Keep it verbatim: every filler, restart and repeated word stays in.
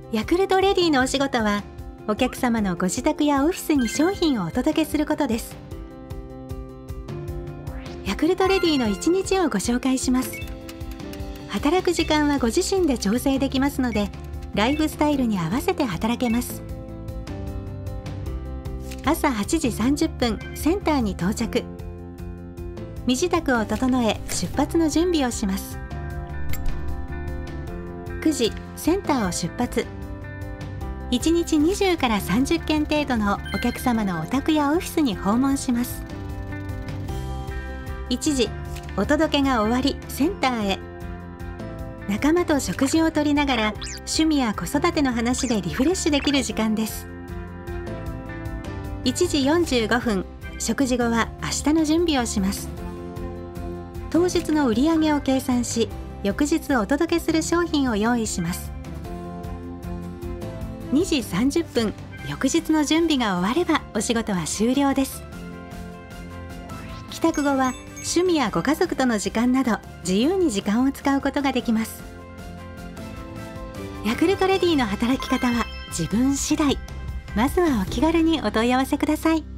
ヤクルトレディのお仕事は、お客様のご自宅やオフィスに商品をお届けすることです。ヤクルトレディの一日をご紹介します。働く時間はご自身で調整できますので、ライフスタイルに合わせて働けます。朝はちじさんじゅっぷん、センターに到着。身支度を整え、出発の準備をします。くじ、センターを出発。いちにちにじゅうからさんじゅっけん程度のお客様のお宅やオフィスに訪問します。いちじ、お届けが終わり、センターへ。仲間と食事をとりながら、趣味や子育ての話でリフレッシュできる時間です。いちじよんじゅうごふん、食事後は明日の準備をします。当日の売り上げを計算し、翌日お届けする商品を用意します。にじさんじゅっぷん、翌日の準備が終わればお仕事は終了です。帰宅後は趣味やご家族との時間など自由に時間を使うことができます。ヤクルトレディの働き方は自分次第。まずはお気軽にお問い合わせください。